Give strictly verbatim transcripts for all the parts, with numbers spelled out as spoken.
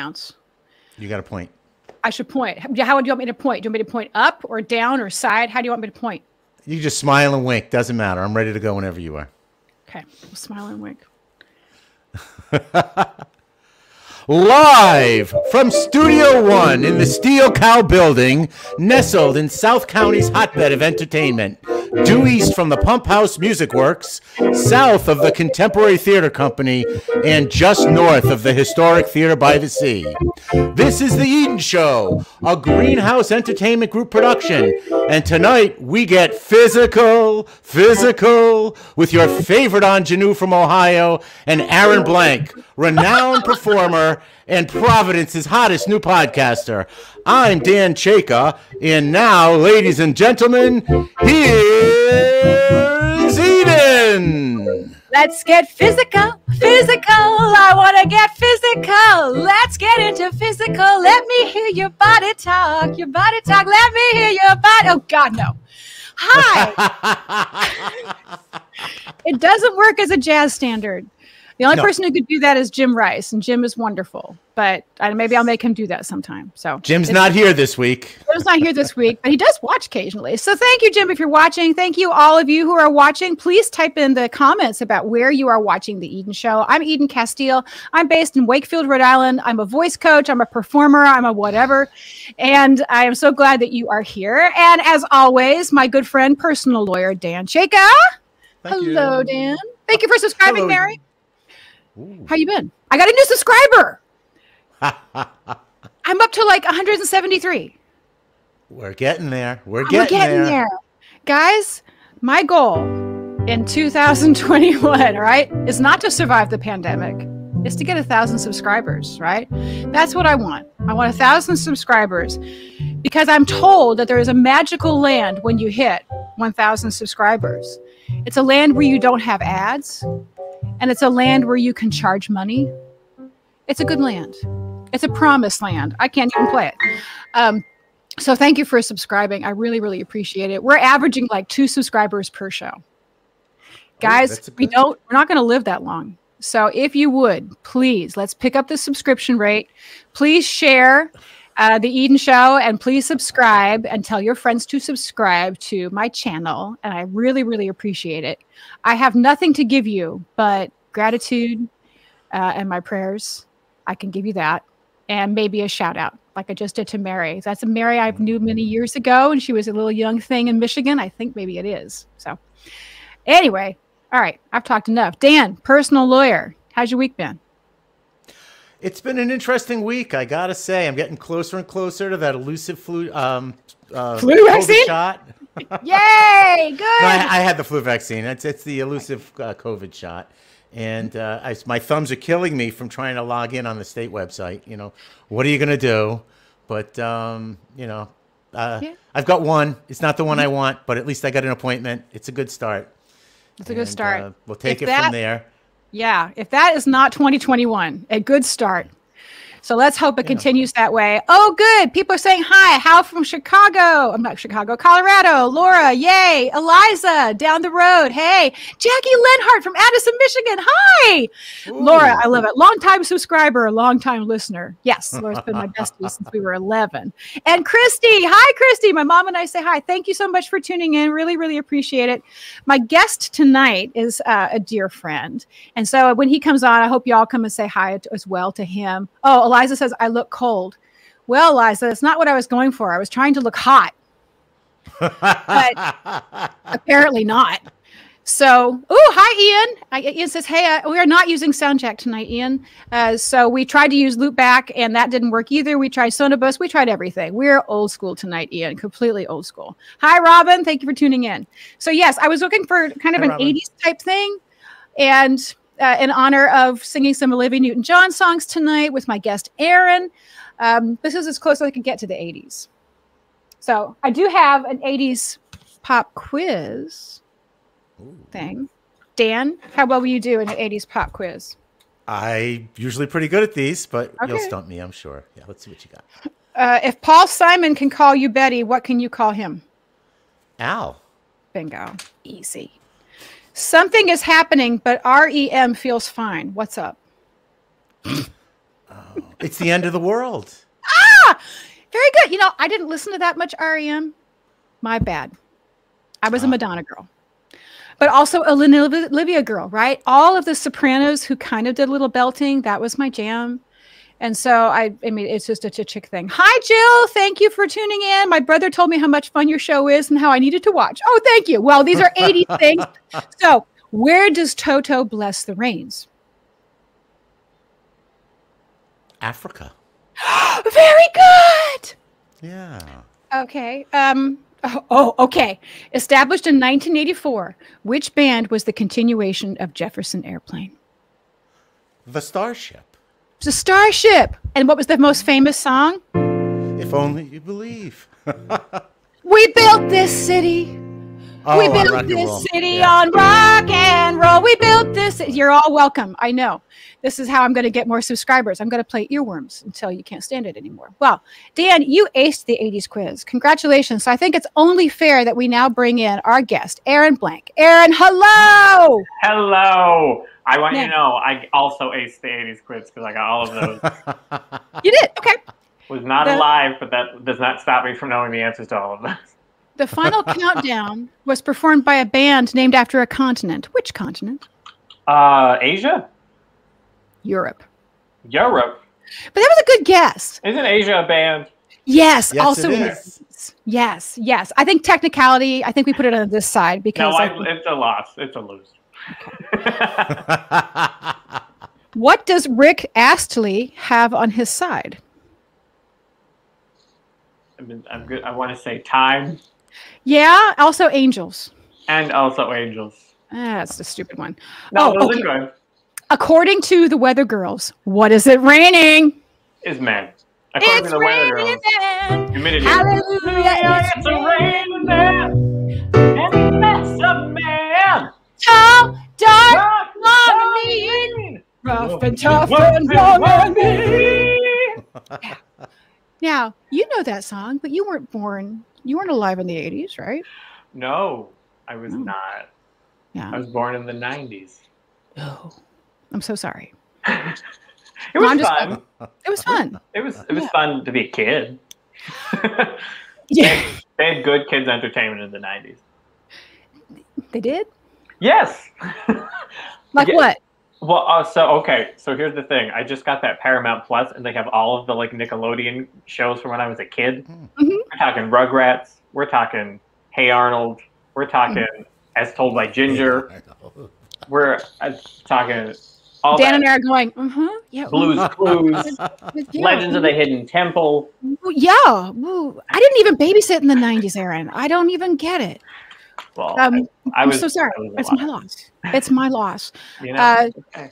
counts. You got to point. I should point. How would you want me to point? Do you want me to point up or down or side? How do you want me to point? You just smile and wink. Doesn't matter. I'm ready to go whenever you are. Okay. I'll smile and wink. Live from Studio One in the Steel Cow Building, nestled in South County's hotbed of entertainment, due east from the Pump House Music Works, south of the Contemporary Theater Company, and just north of the Historic Theater by the Sea. This is The Eden Show, a Greenhouse Entertainment Group production, and tonight we get physical, physical, with your favorite ingenue from Ohio, and Aaron Blanck, renowned performer and Providence's hottest new podcaster. I'm Dan Chaika, and now, ladies and gentlemen, here's Eden. Let's get physical, physical. I want to get physical. Let's get into physical. Let me hear your body talk, your body talk. Let me hear your body. Oh, God, no. Hi. It doesn't work as a jazz standard. The only no. person who could do that is Jim Rice, and Jim is wonderful. But I, maybe I'll make him do that sometime. So Jim's not here this week. Jim's not here this week, but he does watch occasionally. So thank you, Jim, if you're watching. Thank you, all of you who are watching. Please type in the comments about where you are watching The Eden Show. I'm Eden Castile. I'm based in Wakefield, Rhode Island. I'm a voice coach. I'm a performer. I'm a whatever. And I am so glad that you are here. And as always, my good friend, personal lawyer, Dan Chaika. Thank Hello, you. Dan. Thank you for subscribing, Hello. Mary. Ooh. How you been? I got a new subscriber. I'm up to like one hundred seventy-three. We're getting there. We're We're getting, getting there. there. Guys, my goal in two thousand twenty-one, right, is not to survive the pandemic. It's to get a thousand subscribers, right? That's what I want. I want a thousand subscribers because I'm told that there is a magical land when you hit one thousand subscribers. It's a land where you don't have ads. And it's a land where you can charge money. It's a good land. It's a promised land. I can't even play it. Um, so thank you for subscribing. I really, really appreciate it. We're averaging like two subscribers per show. Guys, oh, we don't, we're not going to live that long. So if you would, please, let's pick up the subscription rate. Please share uh, The Eden Show, and please subscribe and tell your friends to subscribe to my channel. And I really, really appreciate it. I have nothing to give you but gratitude uh, and my prayers. I can give you that. And maybe a shout out like I just did to Mary. That's a Mary I knew many years ago, and she was a little young thing in Michigan. I think maybe it is. So anyway, all right, I've talked enough. Dan, personal lawyer, how's your week been? It's been an interesting week, I gotta say. I'm getting closer and closer to that elusive flu, um, uh, flu vaccine shot. Yay! Good. No, I, I had the flu vaccine. It's it's the elusive uh, COVID shot, and uh, I, my thumbs are killing me from trying to log in on the state website. You know, what are you gonna do? But um, you know, uh, yeah. I've got one. It's not the one I want, but at least I got an appointment. It's a good start. It's a good start. Uh, we'll take if it that, from there. Yeah, if that is not twenty twenty-one, a good start. So let's hope it yeah. continues that way. Oh, good. People are saying hi. Hal from Chicago. I'm not Chicago, Colorado. Laura, yay. Eliza, down the road. Hey. Jackie Lenhart from Addison, Michigan. Hi. Ooh. Laura, I love it. Long-time subscriber, long-time listener. Yes, Laura's been my bestie since we were eleven. And Christy. Hi, Christy. My mom and I say hi. Thank you so much for tuning in. Really, really appreciate it. My guest tonight is uh, a dear friend. And so when he comes on, I hope you all come and say hi as well to him. Oh, Eliza says, I look cold. Well, Eliza, that's not what I was going for. I was trying to look hot. But apparently not. So, oh, hi, Ian. I, Ian says, hey, uh, we are not using Soundjack tonight, Ian. Uh, so we tried to use Loopback, and that didn't work either. We tried Sonobus. We tried everything. We're old school tonight, Ian, completely old school. Hi, Robin. Thank you for tuning in. So, yes, I was looking for kind of hi, an Robin. eighties type thing. And Uh, in honor of singing some Olivia Newton-John songs tonight with my guest, Aaron. Um, this is as close as I could get to the eighties. So I do have an eighties pop quiz Ooh. thing. Dan, how well will you do in an eighties pop quiz? I'm usually pretty good at these, but okay. you'll stump me, I'm sure. Yeah, let's see what you got. Uh, if Paul Simon can call you Betty, what can you call him? Al. Bingo. Easy. Something is happening, but R E M feels fine. What's up? Oh, it's the end of the world. Ah, very good. You know, I didn't listen to that much R E M. My bad. I was a Madonna girl, but also a Olivia girl, right? All of the sopranos who kind of did a little belting, that was my jam. And so I, I mean, it's just a chick thing. Hi, Jill. Thank you for tuning in. My brother told me how much fun your show is and how I needed to watch. Oh, thank you. Well, these are eighties things. So where does Toto bless the rains? Africa. Very good. Yeah. Okay. Um, oh, oh, okay. Established in nineteen eighty-four, which band was the continuation of Jefferson Airplane? The Starship. It was a Starship. And what was the most famous song? If only you believe. We built this city. Oh, we built this city yeah. on rock and roll. We built this. You're all welcome. I know. This is how I'm going to get more subscribers. I'm going to play earworms until you can't stand it anymore. Well, Dan, you aced the eighties quiz. Congratulations. So I think it's only fair that we now bring in our guest, Aaron Blanck. Aaron, hello. Hello. I want yeah. you to know I also aced the eighties quiz because I got all of those. You did? Okay. Was not the, alive, but that does not stop me from knowing the answers to all of those. The final countdown was performed by a band named after a continent. Which continent? Uh, Asia? Europe. Europe. But that was a good guess. Isn't Asia a band? Yes, yes also it is. Yes, yes. I think technicality, I think we put it on this side because no, I, I, it's a loss. It's a lose. Okay. What does Rick Astley have on his side? I mean, I'm good. I want to say time. Yeah, also angels. And also angels. Ah, that's the stupid one. No, oh, those okay. are good. According to the Weather Girls, what is it raining? Is men. According it's to the Weather Girls. Man. Humidity. Hallelujah. It's a raining man. And that's a man. Tall, dark, Rock, long and mean. Rough and tough and long and mean. Yeah. Now, you know that song, but you weren't born, you weren't alive in the eighties, right? No, I was oh. not. Yeah. I was born in the nineties. Oh, I'm so sorry. It was just, fun. It was fun. It was it was yeah. fun to be a kid. Yeah. They had, they had good kids entertainment in the nineties. They did? Yes. Like yeah. what? Well, uh, so okay, so here's the thing. I just got that Paramount Plus, and they have all of the like Nickelodeon shows from when I was a kid. Mm-hmm. We're talking Rugrats. We're talking Hey Arnold. We're talking mm-hmm. As Told by Ginger. We're uh, talking all Dan that. and I are going. Mm-hmm. Yeah. Blues Clues. Yeah. Legends of the Hidden Temple. Yeah. Ooh. I didn't even babysit in the nineties, Aaron. I don't even get it. Well, um, I, I was I'm so sorry. It's my loss. It's my loss. You know, uh, okay.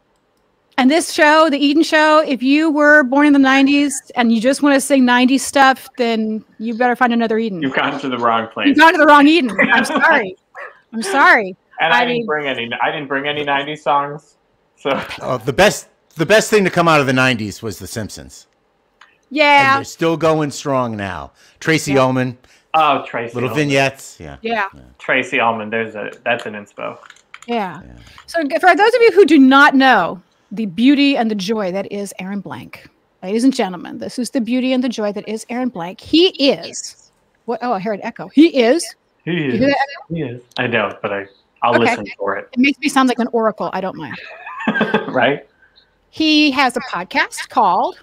And this show, The Eden Show, if you were born in the nineties and you just want to sing nineties stuff, then you better find another Eden. You've gone to the wrong place. You've gone to the wrong Eden. I'm sorry. I'm sorry. And I, I didn't mean, bring any. I didn't bring any nineties songs. So oh, the best, the best thing to come out of the nineties was The Simpsons. Yeah, and they're still going strong now. Tracy yeah. Ullman. Oh, Tracy. Little Ullman. vignettes. Yeah. yeah. Yeah. Tracy Ullman. There's a. That's an inspo. Yeah. yeah. So for those of you who do not know the beauty and the joy that is Aaron Blanck, ladies and gentlemen, this is the beauty and the joy that is Aaron Blanck. He is. What? Oh, I heard an echo. He is. He is. He is. I don't, but I. I'll okay. listen for it. It makes me sound like an oracle. I don't mind. Right? He has a podcast called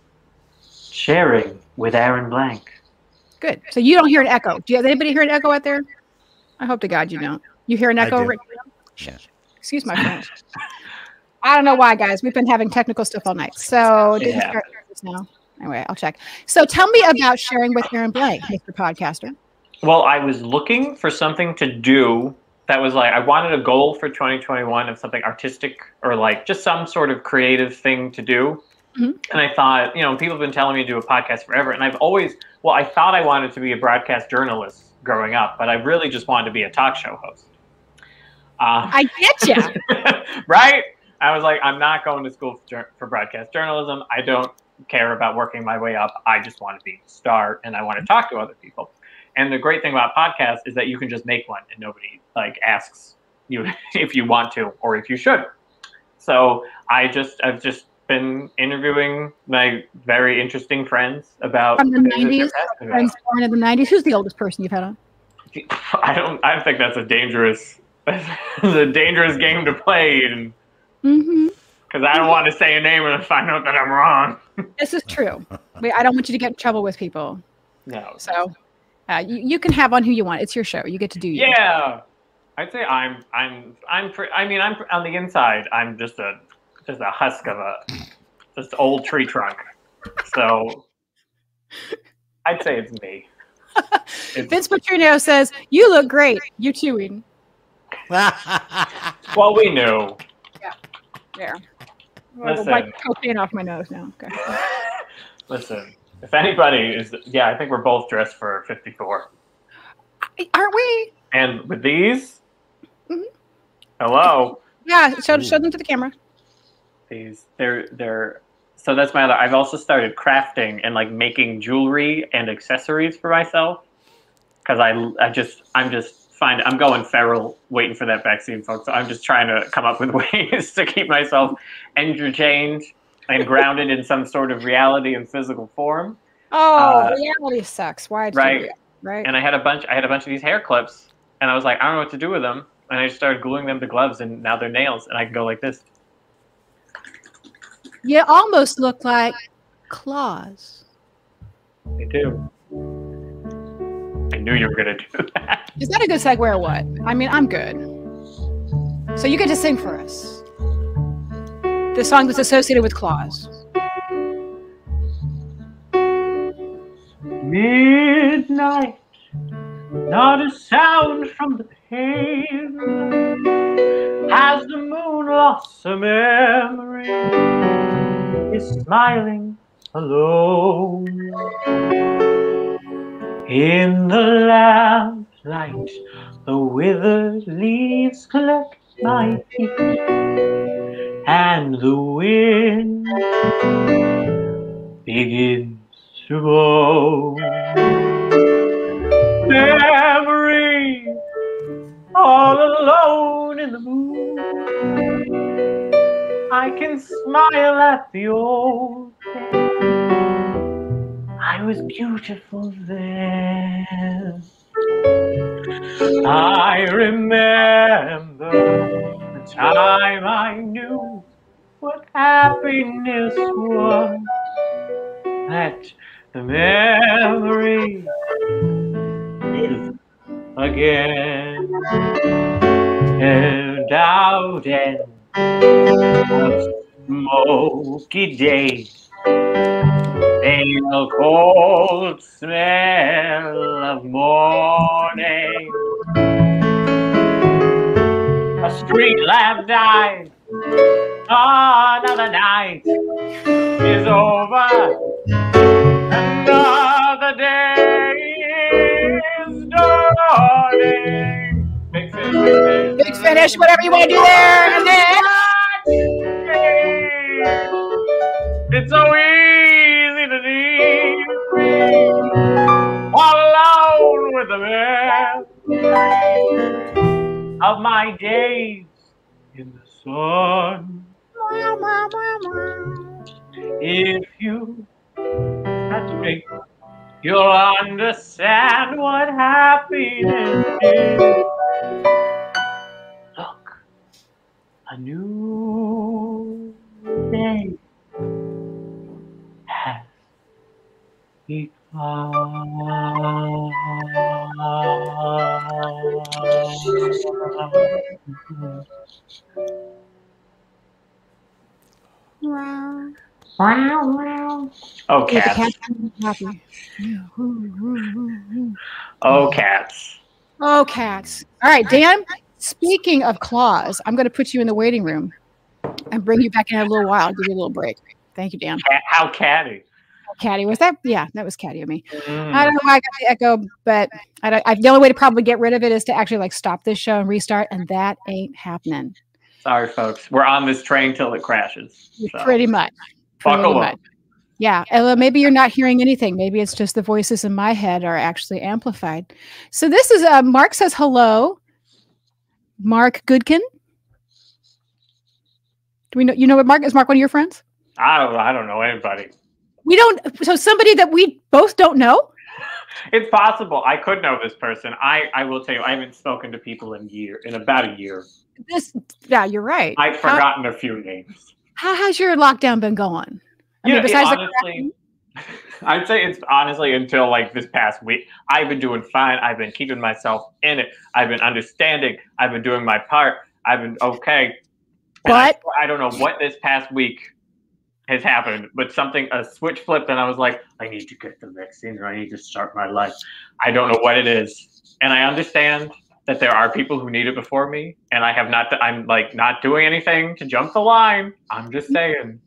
Sharing with Aaron Blanck. Good. So you don't hear an echo. Do you have anybody hear an echo out there? I hope to God you don't. You hear an echo? Rick? Yeah. Excuse my friend. I don't know why, guys. We've been having technical stuff all night. So did yeah. you start this now? Anyway, I'll check. So tell me about Sharing with Aaron Blanck, Mister Podcaster. Well, I was looking for something to do that was like, I wanted a goal for twenty twenty-one of something artistic or like just some sort of creative thing to do. Mm-hmm. And I thought, you know, people have been telling me to do a podcast forever. And I've always, well, I thought I wanted to be a broadcast journalist growing up, but I really just wanted to be a talk show host. Uh, I get you. Right? I was like, I'm not going to school for, for broadcast journalism. I don't care about working my way up. I just want to be a star and I want to talk to other people. And the great thing about podcasts is that you can just make one and nobody like asks you if you want to or if you should. So I just, I've just been interviewing my very interesting friends about from the nineties. Friends born in the nineties. Who's the oldest person you've had on? I don't. I think that's a dangerous, that's a dangerous game to play, and because mm-hmm. I don't want to say a name and find out that I'm wrong. This is true. Wait, I don't want you to get in trouble with people. No. So, uh, you you can have on who you want. It's your show. You get to do you. Yeah. I'd say I'm I'm I'm pre- I mean I'm on the inside I'm just a just a husk of a just old tree trunk. So I'd say it's me. It's, Vince Petrino says, "You look great. You too, Eden." Well, we knew. Yeah. There. Listen. I'll wipe cocaine off my nose now. Okay. Listen, if anybody is, yeah, I think we're both dressed for fifty-four. Aren't we? And with these. Mm-hmm. Hello. Yeah, show, show them to the camera. These, they're, they're, so that's my other, I've also started crafting and like making jewelry and accessories for myself. Cause I, I just, I'm just fine. I'm going feral waiting for that vaccine, folks. So I'm just trying to come up with ways to keep myself entertained and grounded in some sort of reality and physical form. Oh, uh, reality sucks. Why? Right. Right. And I had a bunch, I had a bunch of these hair clips and I was like, I don't know what to do with them. And I started gluing them to gloves, and now they're nails, and I can go like this. You almost look like claws. They do. I knew you were going to do that. Is that a good segue or what? I mean, I'm good. So you get to sing for us the song that's associated with claws. Midnight, not a sound from the pavement. Has the moon lost her memory? Is smiling alone. In the lamplight, the withered leaves collect my feet, and the wind begins to blow. Memory, all alone in the moon. I can smile at the old day. I was beautiful then. I remember the time I knew what happiness was. That the memory live again. And out and smoky days, a cold smell of morning. A street lamp died. Another night is over. Another day is dawning. Big finish, big finish. Big finish, whatever you want to do there. And then it's so easy to leave me all alone with the memory of my days in the sun. If you touch me, you'll understand what happiness is. Look, a new day has begun. Oh, cats. Oh, cats. Oh, cats. All right, Dan, speaking of claws, I'm going to put you in the waiting room and bring you back in a little while. I'll give you a little break. Thank you, Dan. How catty. Catty. Was that? Yeah, that was catty of me. Mm. I don't know why I got the echo, but I don't, I, the only way to probably get rid of it is to actually like stop this show and restart, and that ain't happening. Sorry, folks. We're on this train till it crashes. So. Pretty much. Pretty Buckle much. up. Yeah. Uh, maybe you're not hearing anything. Maybe it's just the voices in my head are actually amplified. So this is uh, Mark says hello. Mark Goodkin. Do we know? You know what Mark is? Mark one of your friends? I don't. I don't know anybody. We don't. So somebody that we both don't know. It's possible. I could know this person. I, I will tell you, I haven't spoken to people in year in about a year. This, yeah, you're right. I've forgotten how, a few names. How has your lockdown been going? I yeah, mean, besides honestly, the I'd say it's honestly until like this past week. I've been doing fine. I've been keeping myself in it. I've been understanding. I've been doing my part. I've been okay. But I, I don't know what this past week has happened, but something, a switch flipped, and I was like, I need to get the vaccine, or I need to start my life. I don't know what it is, and I understand that there are people who need it before me, and I have not. I'm like not doing anything to jump the line. I'm just saying.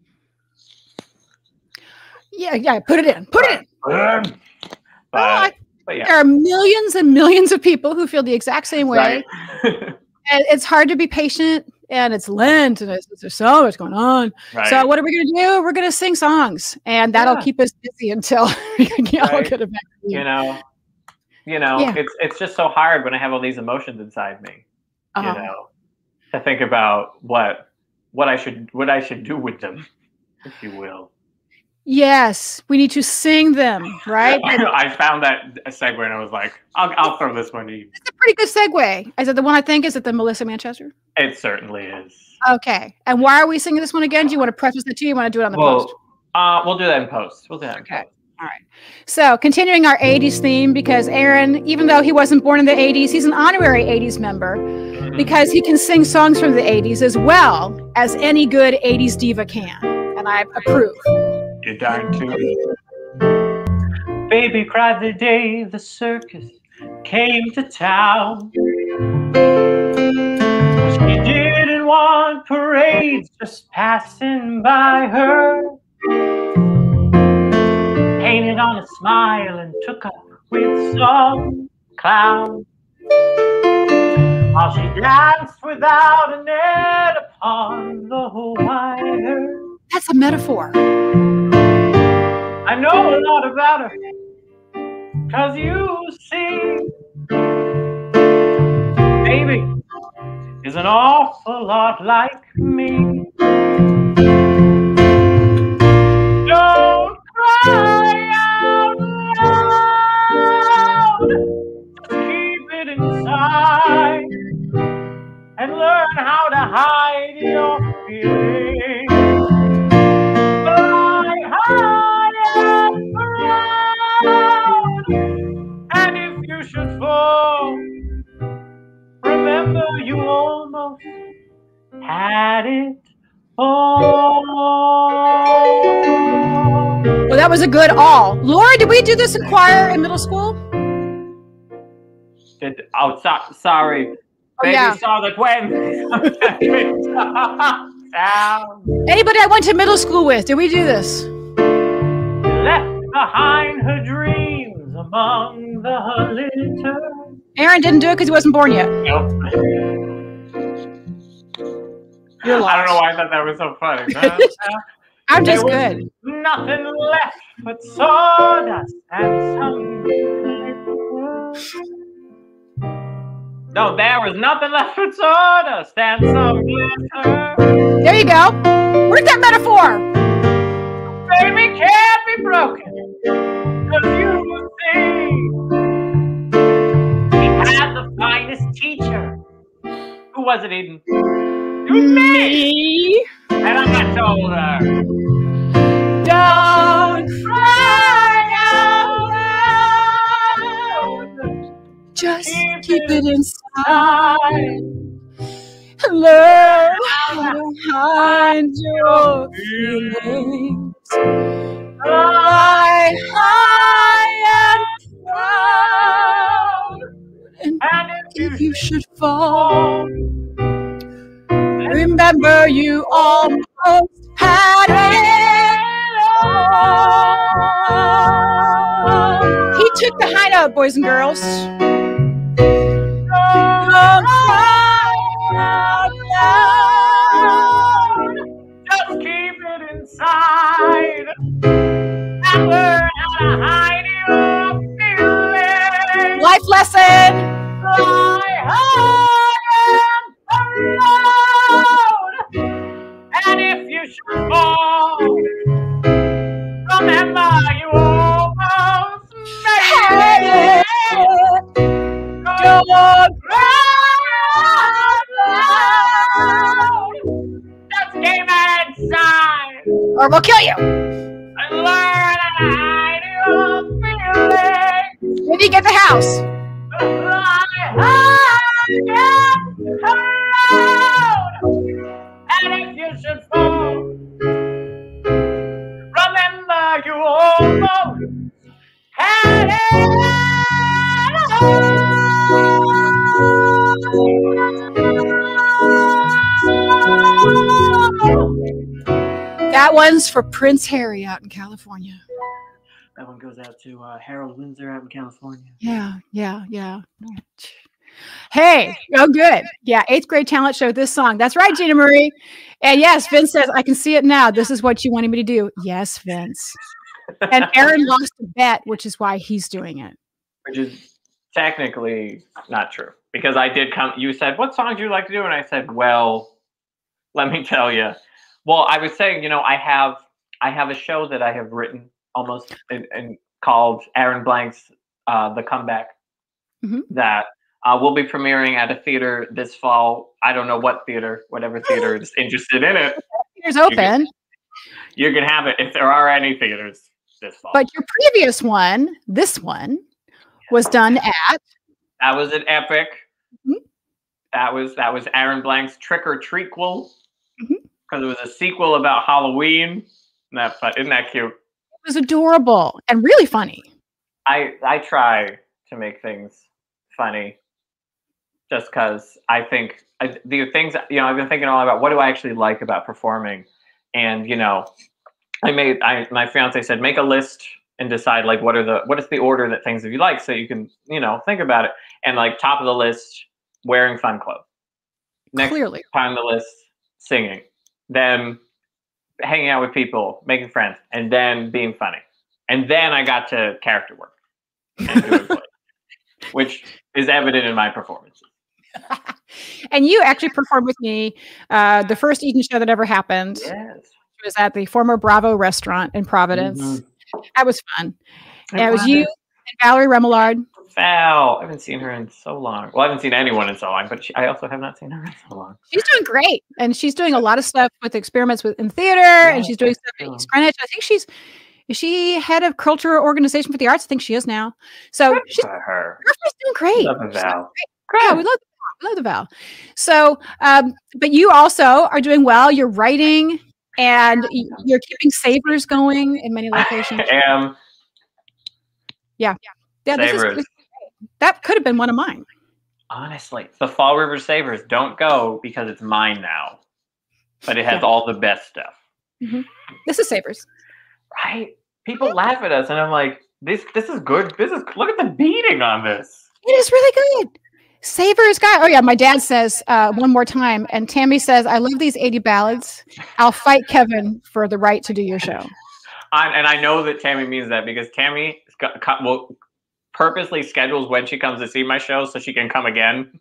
Yeah, yeah. Put it in. Put it in. But, oh, I, but yeah. There are millions and millions of people who feel the exact same way. Right. And it's hard to be patient. And it's Lent, and it's, there's so much going on. Right. So what are we going to do? We're going to sing songs, and that'll yeah. keep us busy until we can all right. get a vaccine. You know, you know, yeah. it's it's just so hard when I have all these emotions inside me. Uh-huh. You know, to think about what what I should what I should do with them, if you will. Yes, we need to sing them, right? I found that segue, and I was like, I'll, I'll throw this one to you. It's a pretty good segue. Is it the one I think? Is it the Melissa Manchester? It certainly is. Okay. And why are we singing this one again? Do you want to preface it to you? You want to do it on the well, post? Uh, we'll do that in post. We'll do that in okay. post. All right. So continuing our eighties theme, because Aaron, even though he wasn't born in the eighties, he's an honorary eighties member mm-hmm. because he can sing songs from the eighties as well as any good eighties diva can. And I approve. You're darn too. Baby cried the day the circus came to town. She didn't want parades just passing by her. Painted on a smile and took up with some clown. While she danced without a net upon the wire. That's a metaphor. I know a lot about her, 'cause you see, baby is an awful lot like me. Don't cry out loud, keep it inside, and learn how to hide your feelings. And if you should fall, remember you almost had it all. Well, that was a good all. Laura, did we do this in choir in middle school? Did, oh, so, sorry. Oh, Baby yeah. saw the Gwen. Anybody I went to middle school with, did we do this? Left behind her dreams among the litter. Aaron didn't do it because he wasn't born yet. Nope. You're lost. I don't know why I thought that was so funny. I'm just there good. Nothing left but sawdust and some. No, there was nothing left but sawdust and some glitter. There you go. Where's that metaphor? Baby can't be broken, 'cause you see, he had the finest teacher. Who was it, Eden? It was me. And I told her, don't cry out loud. Just keep, keep it it inside. inside. Learn how to hide your feelings. Fly high and proud. And, And if, if you should fall, remember you almost had it all. He took the high note, boys and girls. Don't cry out loud. just keep it inside and learn how to hide your feelings. Life lesson. Fly high and proud. And if you should fall, Remember, you almost made it. Don't cry. Just game inside. Or we'll kill you. And learn to hide your feelings. Maybe get the house. And if you should fall, remember you almost had it. That one's for Prince Harry out in California. That one goes out to uh, Harold Windsor out in California. Yeah, yeah, yeah. Hey, oh good. Yeah, eighth grade talent show, this song. That's right, Gina Marie. And yes, Vince says, I can see it now. This is what you wanted me to do. Yes, Vince. And Aaron lost a bet, which is why he's doing it. Which is technically not true. Because I did come, you said, what songs do you like to do? And I said, well, let me tell you. Well, I was saying, you know, I have I have a show that I have written almost in, in called Aaron Blanck's uh, The Comeback mm-hmm. that uh, will be premiering at a theater this fall. I don't know what theater, whatever theater is interested in it. Theater's open. You can, you can have it if there are any theaters this fall. But your previous one, this one, was done at. That was an epic. Mm-hmm. That was that was Aaron Blanck's Trick or Treatquel. Because it was a sequel about Halloween. Isn't that, isn't that cute? It was adorable and really funny. I I try to make things funny just because I think I, the things, you know, I've been thinking all about what do I actually like about performing. And, you know, I made, I my fiance said, make a list and decide like what are the, what is the order that things that you like so you can, you know, think about it. And like top of the list, wearing fun clothes. Next Clearly. on the list, singing. Then hanging out with people, making friends, and then being funny. And then I got to character work, and doing plays, which is evident in my performances. And you actually performed with me uh, the first Eden show that ever happened. Yes. It was at the former Bravo restaurant in Providence. Mm-hmm. That was fun. And it was you and Valerie Remillard. Val, I haven't seen her in so long. Well, I haven't seen anyone in so long, but she, I also have not seen her in so long. She's doing great, and she's doing a lot of stuff with experiments with in theater, yeah, and she's doing stuff at East Greenwich. I think she's is she head of cultural organization for the arts? I think she is now. So Good she's for her. She's doing great. Love the Val. Great. Yeah, we love we love the Val. So, um, but you also are doing well. You're writing, and you're keeping savers going in many locations. I am. Yeah, yeah. This Savers. is, this That could have been one of mine. Honestly, the Fall River Savers, don't go because it's mine now. But it has yeah. all the best stuff. Mm-hmm. This is Savers. Right? People laugh at us and I'm like, this this is good. This is look at the beating on this. It is really good. Savers guy. Oh yeah, my dad says uh, one more time. And Tammy says, I love these eighty ballads. I'll fight Kevin for the right to do your show. I, and I know that Tammy means that because Tammy will purposely schedules when she comes to see my show so she can come again.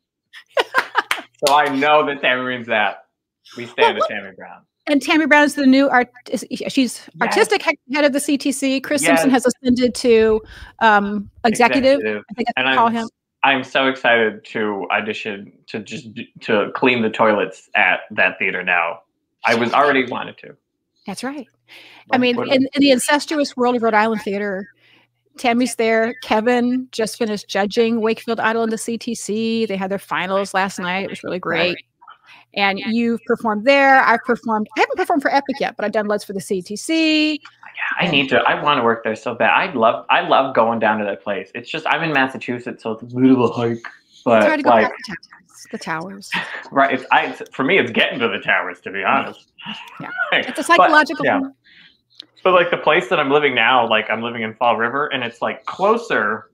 So I know that Tammy means that. We stand well, at Tammy Brown. And Tammy Brown is the new art. She's yes. artistic head of the C T C. Chris yes. Simpson has ascended to um, executive. executive. I think I and call I'm, him. I'm so excited to audition to just to clean the toilets at that theater now. I was already wanted to. That's right. I mean, in, in the incestuous world of Rhode Island theater, Tammy's there. Kevin just finished judging Wakefield Idol in the C T C. They had their finals last night. It was really great. And you've performed there. I've performed. I haven't performed for Epic yet, but I've done loads for the C T C. Yeah, I need to. I want to work there so bad. I love. I love going down to that place. It's just I'm in Massachusetts, so it's a bit of a hike. But try to go like past the towers. The towers. Right. It's, I, it's for me. It's getting to the towers, to be honest. Yeah. It's a psychological. But, yeah. But like the place that I'm living now, like I'm living in Fall River, and it's like closer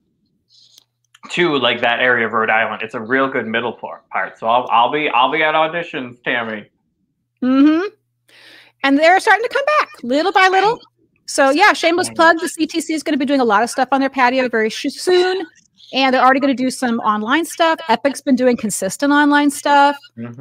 to like that area of Rhode Island. It's a real good middle part. So I'll I'll be I'll be at auditions, Tammy. Mm-hmm. And they're starting to come back little by little. So yeah, shameless plug. The C T C is going to be doing a lot of stuff on their patio very soon, and they're already going to do some online stuff. Epic's been doing consistent online stuff. Mm-hmm.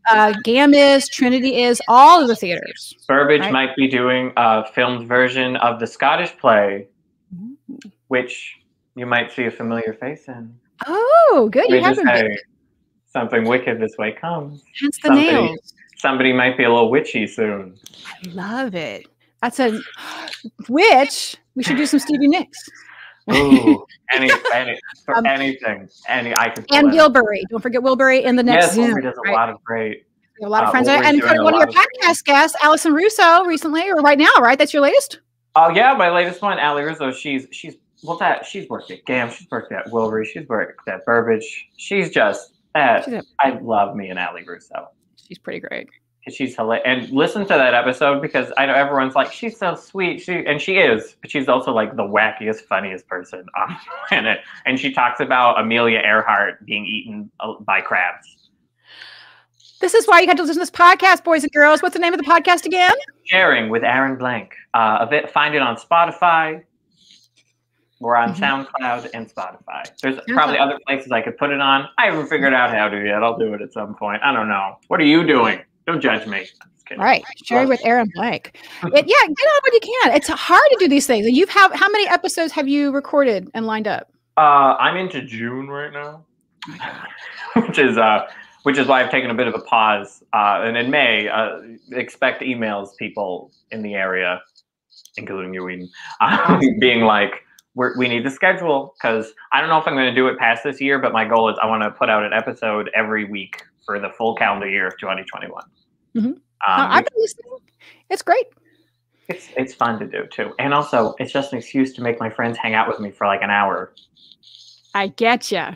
Uh, GAM is, Trinity is, all of the theaters. Burbage right? might be doing a filmed version of the Scottish play, which you might see a familiar face in. Oh, good. You have say, something wicked this way comes. Hence the somebody, nails. Somebody might be a little witchy soon. I love it. That's a witch. We should do some Stevie Nicks. Ooh, any, any, for um, anything, any I could. And Wilbury. Don't forget Wilbury in the next yes, Zoom. Wilbury does a right? lot of great. We have a lot of uh, friends. Wilbury's And one of your podcast great. guests, Allison Russo, recently or right now, right? That's your latest? Oh yeah, my latest one, Allie Russo. She's she's well that she's worked at GAM, she's worked at Wilbury, she's worked at Burbage. She's just uh, she's a, I love me and Allie Russo. She's pretty great. She's hilarious. And listen to that episode because I know everyone's like, she's so sweet. She and she is, but she's also like the wackiest, funniest person on the planet. And she talks about Amelia Earhart being eaten by crabs. This is why you had to listen to this podcast, boys and girls. What's the name of the podcast again? Sharing with Aaron Blanck. Uh, a bit, find it on Spotify. We're on mm-hmm. SoundCloud and Spotify. There's okay. probably other places I could put it on. I haven't figured out how to yet. I'll do it at some point. I don't know. What are you doing? Don't judge me. Right. Sharing with Aaron Blanck. It, yeah, get on what you can. It's hard to do these things. You've have how many episodes have you recorded and lined up? Uh, I'm into June right now, which is uh, which is why I've taken a bit of a pause. Uh, and in May, uh, expect emails, people in the area, including you, Eden, uh, being like, We're, we need to schedule because I don't know if I'm going to do it past this year, but my goal is I want to put out an episode every week for the full calendar year of twenty twenty-one. Mm-hmm. um, I've been listening. It's great. It's it's fun to do too, and also it's just an excuse to make my friends hang out with me for like an hour. I get you.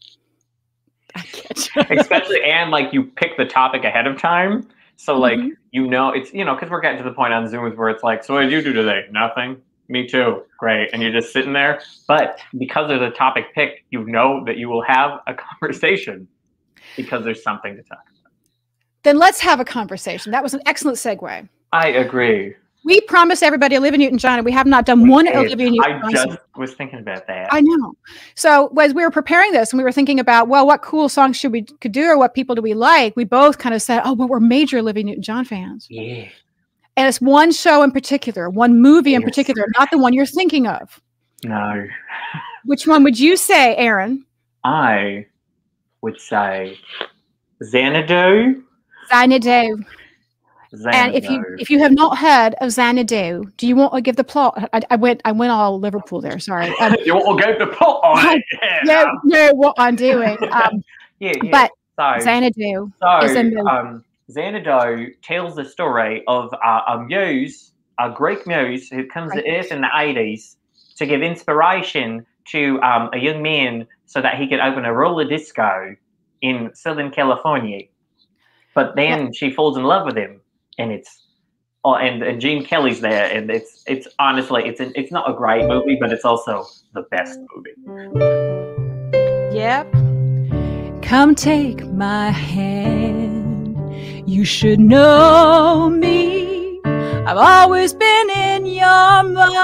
I get you. Especially and like you pick the topic ahead of time, so like mm-hmm. you know it's you know because we're getting to the point on Zooms where it's like, so what did you do today? Nothing. Me too. Great. And you're just sitting there. But because there's a topic picked, you know that you will have a conversation because there's something to talk about. Then let's have a conversation. That was an excellent segue. I agree. We promised everybody Olivia Newton-John, and we have not done we one did. Olivia Newton-John. I just was thinking about that. I know. So as we were preparing this and we were thinking about, well, what cool songs should we could do or what people do we like? We both kind of said, oh, well, we're major Olivia Newton-John fans. Yeah. And it's one show in particular, one movie in particular, not the one you're thinking of. No. Which one would you say, Aaron? I would say Xanadu. Xanadu. Xanadu. And if you if you have not heard of Xanadu, do you want to give the plot? I, I went I went all Liverpool there. Sorry. Um, you want to give the plot on it? Yeah. No, no, what I'm doing. Um, yeah, yeah. But so, Xanadu so, is a movie. Um, Xanadu tells the story of uh, a muse, a Greek muse who comes right. to Earth in the eighties to give inspiration to um, a young man so that he could open a roller disco in Southern California. But then yeah. she falls in love with him, and it's oh, and, and Gene Kelly's there, and it's it's honestly it's an, it's not a great movie, but it's also the best movie. Yep. Come take my hand. You should know me. I've always been in your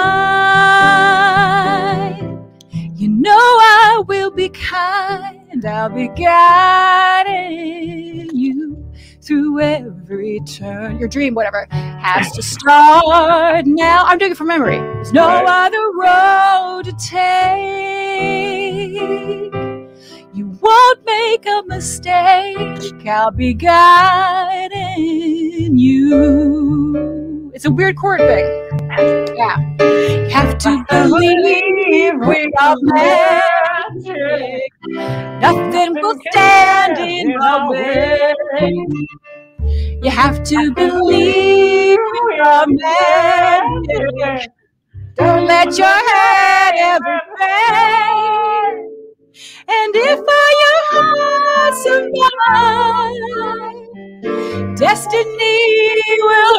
mind. You know I will be kind. I'll be guiding you through every turn. Your dream, whatever, has to start now. I'm doing it from memory. There's no right. other road to take. You won't make a mistake. I'll be guiding you. It's a weird chord thing. Yeah. You have to believe we are magic. Nothing will stand in the way. You have to believe we are magic. Don't let your head ever break. And if by your hearts of mine, destiny will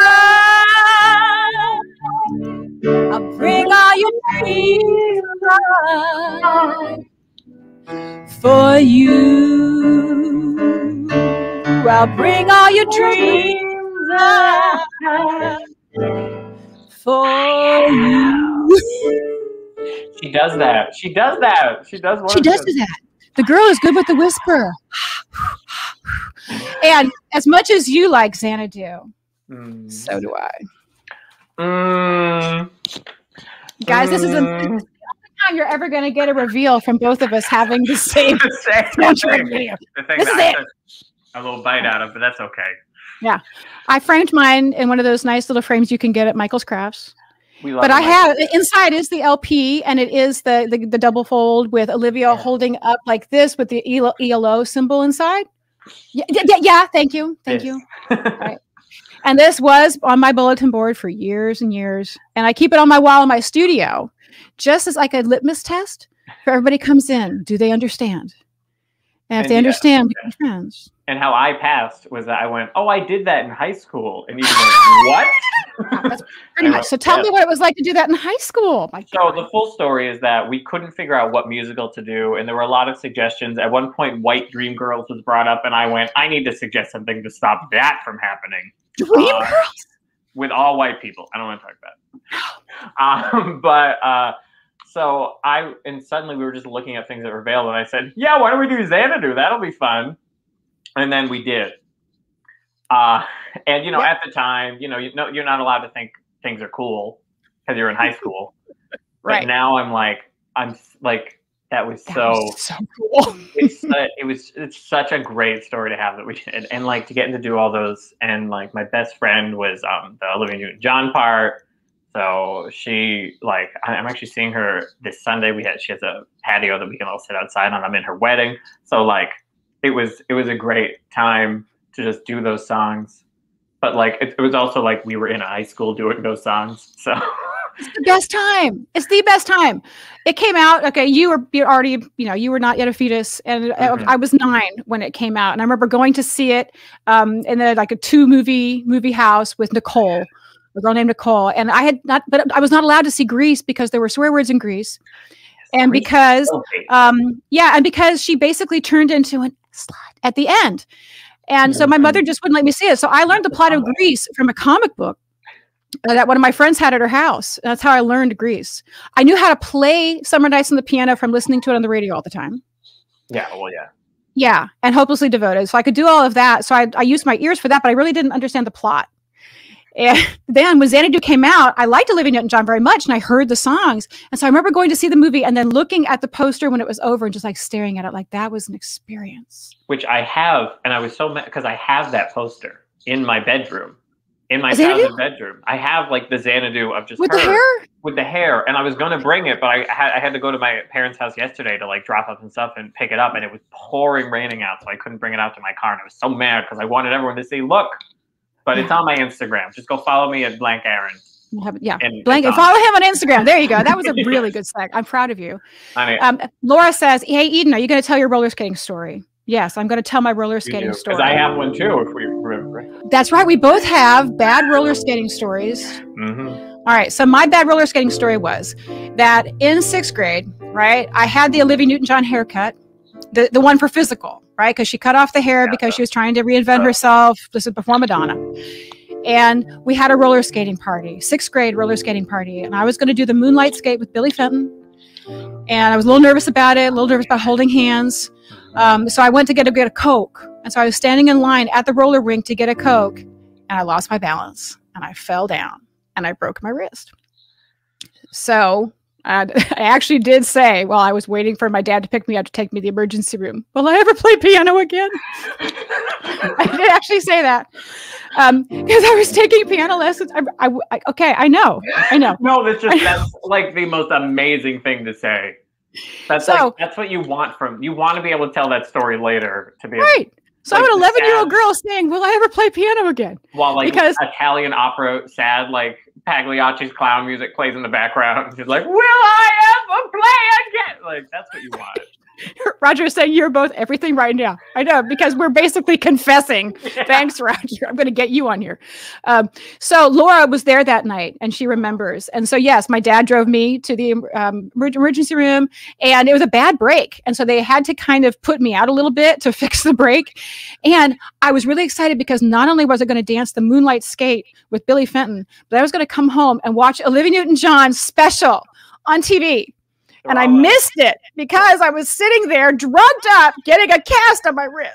arrive. I'll bring all your dreams alive for you. I'll bring all your dreams alive for you. She does that. She does that. She does. She does do that. The girl is good with the whisper. And as much as you like Xanadu, mm. so do I. Mm. Guys, this is the only time you're ever going to get a reveal from both of us having the same, the same soundtrack video. The thing this is that it. I took a little bite out of, but that's okay. Yeah. I framed mine in one of those nice little frames you can get at Michael's Crafts. We love but I have, Michael's. inside is the L P, and it is the, the, the double fold with Olivia yeah. holding up like this with the E L O symbol inside. Yeah, yeah, yeah thank you. Thank yes. you. Right. And this was on my bulletin board for years and years. And I keep it on my wall in my studio, just as like a litmus test for everybody comes in. Do they understand? And if and they yeah, understand, we can be friends. And how I passed was that I went, oh, I did that in high school. And you went, what? Yeah, that's pretty much. So tell yeah. me what it was like to do that in high school. My so God. The full story is that we couldn't figure out what musical to do. And there were a lot of suggestions. At one point, White Dream Girls was brought up. And I went, I need to suggest something to stop that from happening. Dream uh, Girls? With all white people. I don't want to talk about it. um, but uh, so I, and suddenly we were just looking at things that were available. And I said, yeah, why don't we do Xanadu? That'll be fun. And then we did. Uh, and, you know, yeah. at the time, you know, you know, you're not allowed to think things are cool because you're in high school. Right. But now I'm like, I'm like, that was that so, was so cool. it's, uh, it was, it's such a great story to have that we did. And, and like to get to do all those. And like my best friend was um, the Olivia Newton-John part. So she like, I'm actually seeing her this Sunday. We had, she has a patio that we can all sit outside on. I'm in her wedding. So like, it was, it was a great time to just do those songs. But like, it, it was also like we were in high school doing those songs. So it's the best time. It's the best time. It came out. Okay. You were you're already, you know, you were not yet a fetus. And mm-hmm. I, I was nine when it came out. And I remember going to see it um, in the, like a two movie movie house with Nicole, a girl named Nicole. And I had not, but I was not allowed to see Grease because there were swear words in Grease. And Grease because, um, yeah. And because she basically turned into an slut at the end. And so my mother just wouldn't let me see it. So I learned the plot of Grease from a comic book that one of my friends had at her house. That's how I learned Grease. I knew how to play Summer Nights on the piano from listening to it on the radio all the time. Yeah, well, yeah. Yeah, and Hopelessly Devoted. So I could do all of that. So I, I used my ears for that, but I really didn't understand the plot. And then when Xanadu came out, I liked Olivia Newton-John very much, and I heard the songs. And so I remember going to see the movie and then looking at the poster when it was over and just like staring at it like that was an experience. Which I have, and I was so mad because I have that poster in my bedroom, in my Xanadu? childhood bedroom. I have like the Xanadu of just with her, the hair, with the hair, and I was going to bring it, but I had I had to go to my parents' house yesterday to like drop up and stuff and pick it up, and it was pouring raining out, so I couldn't bring it out to my car, and I was so mad because I wanted everyone to see, look. But it's on my Instagram. Just go follow me at Blanck Aaron. Yeah, Blanck. Follow him on Instagram. There you go. That was a really good seg. I'm proud of you. I mean, um, Laura says, "Hey, Eden, are you going to tell your roller skating story?" Yes, I'm going to tell my roller skating story. Because I have one too, if we remember. That's right. We both have bad roller skating stories. Mm-hmm. All right. So my bad roller skating story was that in sixth grade, right, I had the Olivia Newton-John haircut, the, the one for physical. Right, because she cut off the hair yeah, because she was trying to reinvent uh, herself. This is before Madonna. And we had a roller skating party, sixth grade roller skating party. And I was going to do the moonlight skate with Billy Fenton. And I was a little nervous about it, a little nervous about holding hands. Um, so I went to get a, get a Coke. And so I was standing in line at the roller rink to get a Coke. And I lost my balance. And I fell down. And I broke my wrist. So Uh, I actually did say while I was waiting for my dad to pick me up to take me to the emergency room, will I ever play piano again? I did actually say that um, because I was taking piano lessons. I, I, I, okay, I know. I know. No, that's just that's like the most amazing thing to say. That's so, like, that's what you want from you want to be able to tell that story later to be right. Able, so like, I'm an eleven year old girl saying, will I ever play piano again? While like because Italian opera, sad like Pagliacci's clown music plays in the background. And she's like, will I ever play again? Like, that's what you want. Roger is saying you're both everything right now. I know, because we're basically confessing. Yeah. Thanks, Roger. I'm going to get you on here. Um, so Laura was there that night and she remembers. And so, yes, my dad drove me to the um, emergency room and it was a bad break. And so they had to kind of put me out a little bit to fix the break. And I was really excited because not only was I going to dance the Moonlight Skate with Billy Fenton, but I was going to come home and watch Olivia Newton-John's special on T V. And I missed it because I was sitting there drugged up, getting a cast on my wrist.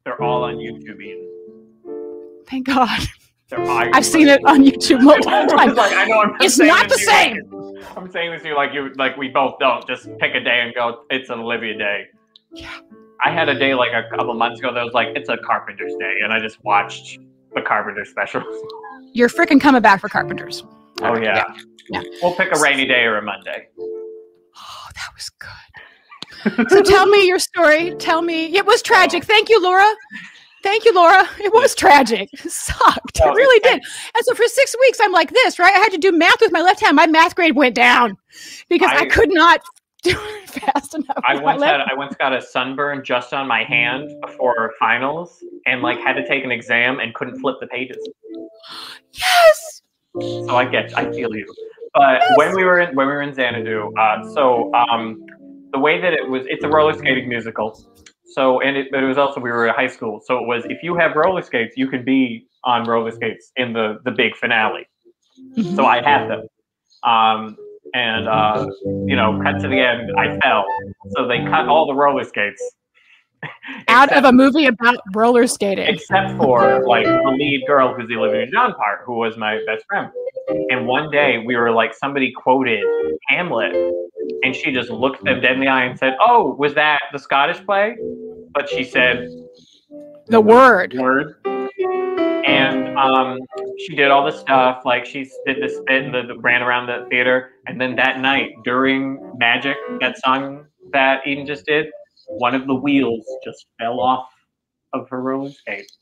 They're all on YouTube, Ian. Thank God. They're all, I've seen it on YouTube multiple times. Like, I know I'm it's saying not the this same. Like, I'm saying this to you like you like we both don't. Just pick a day and go, it's an Olivia day. Yeah. I had a day like a couple months ago that was like, it's a Carpenter's day, and I just watched the Carpenter special. You're freaking coming back for Carpenters. Oh yeah. yeah. yeah. We'll pick a rainy day or a Monday. Oh, that was good. So tell me your story. Tell me. It was tragic. Thank you, Laura. Thank you, Laura. It was tragic. It sucked. It really did. And so for six weeks, I'm like this, right? I had to do math with my left hand. My math grade went down because I, I could not do it fast enough. I once had I once got a sunburn just on my hand before finals, and like had to take an exam and couldn't flip the pages. Yes. So I get, I feel you. But yes. when we were in when we were in Xanadu, uh, so um, the way that it was, it's a roller skating musical. So and it, but it was also we were in high school, so it was if you have roller skates, you could be on roller skates in the the big finale. Mm-hmm. So I had them. Um, And, uh, you know, cut to the end, I fell. So they cut all the roller skates. Out of a movie about roller skating. Except for, like, the lead girl, who's the Olivia Newton-John part, who was my best friend. And one day, we were, like, somebody quoted Hamlet, and she just looked them dead in the eye and said, oh, was that the Scottish play? But she said... The word. Word. And um, she did all this stuff, like she did this spit and the, the, ran around the theater. And then that night, during Magic, that song that Eden just did, one of the wheels just fell off of her roller skate.